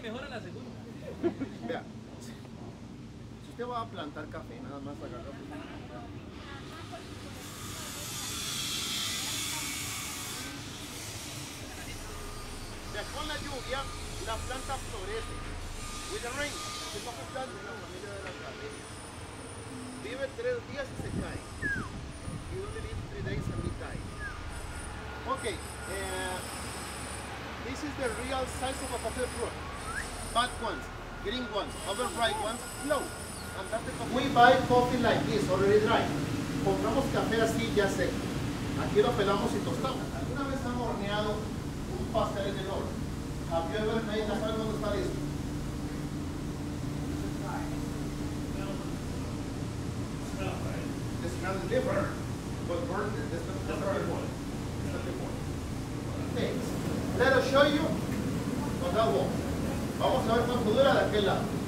mejora la segunda. Vea, si usted va a plantar café, nada más agarra. Vea, con la lluvia, la planta florece. With the rain, se va afectando en la familia de la calle. Vive 3 días y se cae. You only live 3 days and it dies. Okay, this is the real size of a coffee fruit. Bad ones, green ones, overripe ones, low. And that's the coffee. We buy coffee like this, already dry. Compramos café así ya seco. Aquí lo pelamos y tostamos. ¿Alguna vez han horneado un pastel en el horno? Have you ever made, ¿ya saben dónde está listo? The smell is different, but burn, that's the point. Okay, let us show you on that wall. Vamos a ver cuánto dura de aquel lado.